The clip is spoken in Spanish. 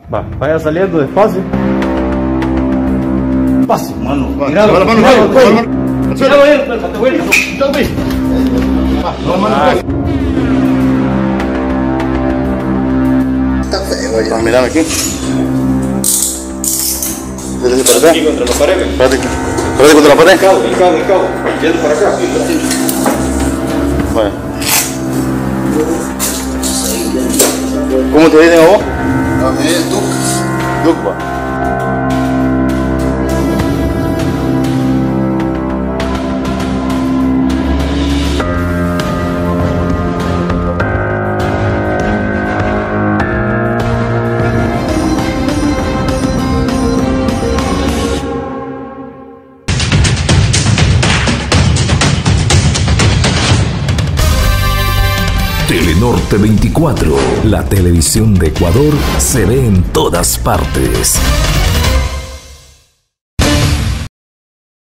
Va, vaya saliendo despacio. Despacio, mano. Míralo, mano. Míralo ahí, categoría. Está feo ya. Mírame aquí. Desde para acá. Aquí contra la pared. Espérate contra la pared. El cabo. Yendo para acá. Vaya. ¿Cómo te dicen a vos? A mí es Duke. Duke, va. Telenorte 24, la televisión de Ecuador se ve en todas partes.